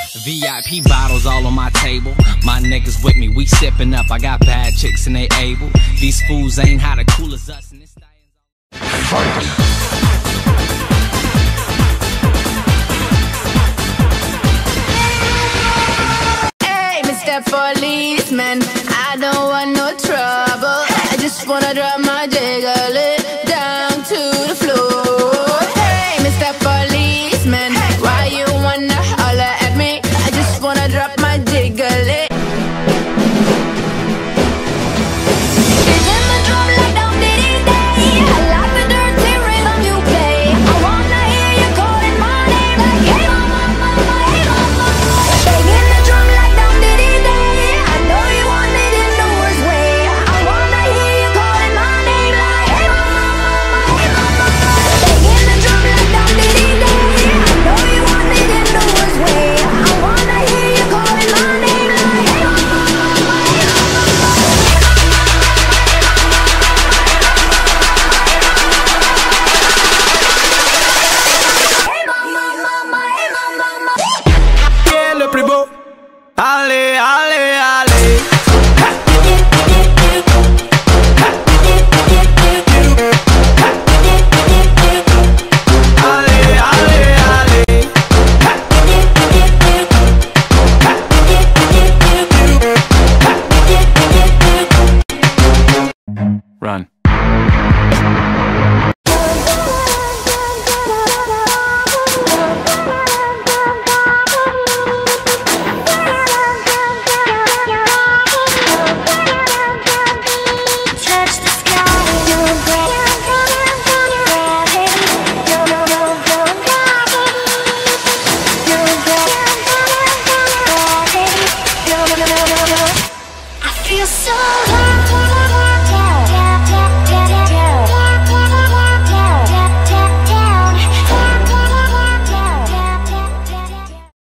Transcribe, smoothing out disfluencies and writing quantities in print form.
VIP bottles all on my table. My niggas with me, we sippin' up. I got bad chicks and they able. These fools ain't how to cool as us. And this Fight! Policeman, I don't want no trouble. I just wanna drop my jiggle.